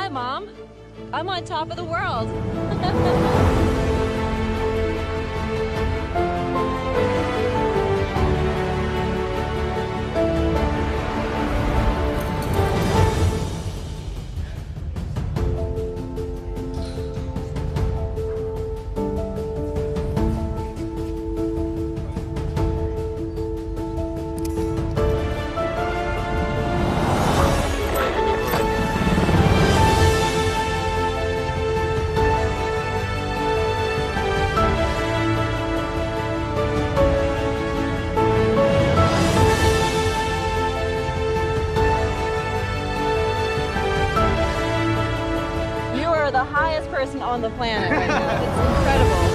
Hi, Mom. I'm on top of the world. You are the highest person on the planet right now. It's incredible.